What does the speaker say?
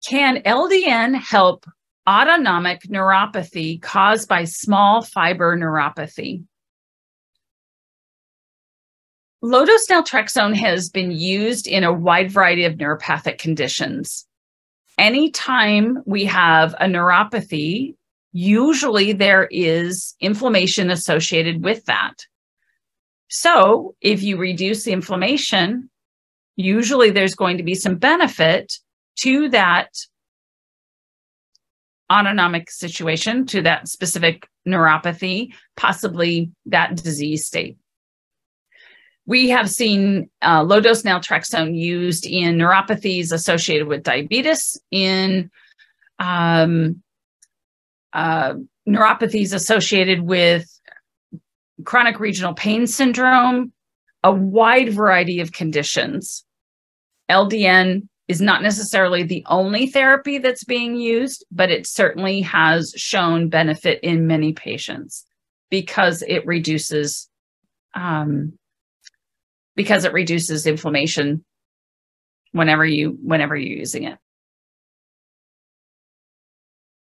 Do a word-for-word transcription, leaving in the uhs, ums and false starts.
Can L D N help autonomic neuropathy caused by small fiber neuropathy? Low-dose naltrexone has been used in a wide variety of neuropathic conditions. Anytime we have a neuropathy, usually there is inflammation associated with that. So if you reduce the inflammation, usually there's going to be some benefit to that autonomic situation, to that specific neuropathy, possibly that disease state. We have seen uh, low-dose naltrexone used in neuropathies associated with diabetes, in um, uh, neuropathies associated with chronic regional pain syndrome, a wide variety of conditions. L D N is not necessarily the only therapy that's being used, but it certainly has shown benefit in many patients because it reduces um, because it reduces inflammation whenever you whenever you're using it.